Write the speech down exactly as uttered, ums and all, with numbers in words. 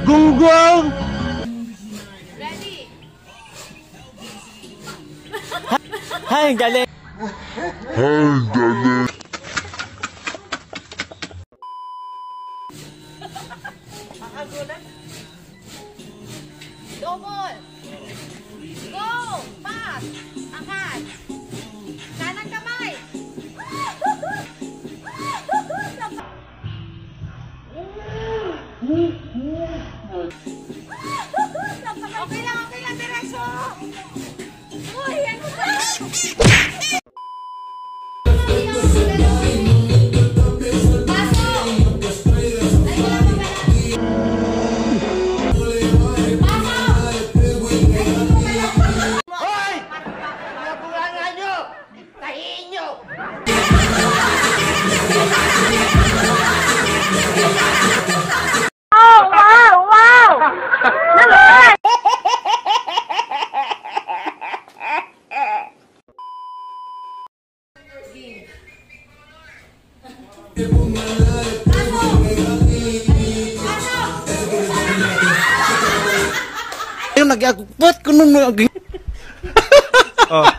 Gunggong! Ready? Ay, galing! Ay, galing! Makagulat. Double. Go! Pass! Angkat! Kanang kamay! Okay lang, okay lang, diretso! Uy, ano ba? Yung nag-agpot ko nun. Oh.